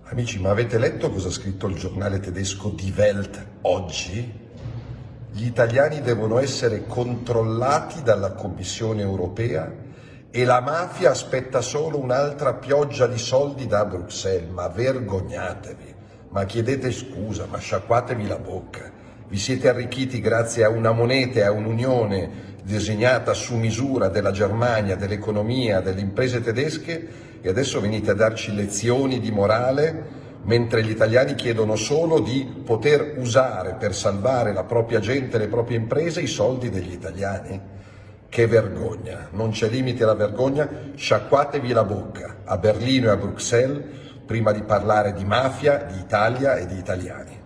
Amici, ma avete letto cosa ha scritto il giornale tedesco Die Welt oggi? Gli italiani devono essere controllati dalla Commissione europea e la mafia aspetta solo un'altra pioggia di soldi da Bruxelles. Ma vergognatevi, ma chiedete scusa, ma sciacquatevi la bocca. Vi siete arricchiti grazie a una moneta e a un'unione disegnata su misura della Germania, dell'economia, delle imprese tedesche, e adesso venite a darci lezioni di morale mentre gli italiani chiedono solo di poter usare per salvare la propria gente e le proprie imprese i soldi degli italiani. Che vergogna, non c'è limite alla vergogna, sciacquatevi la bocca a Berlino e a Bruxelles prima di parlare di mafia, di Italia e di italiani.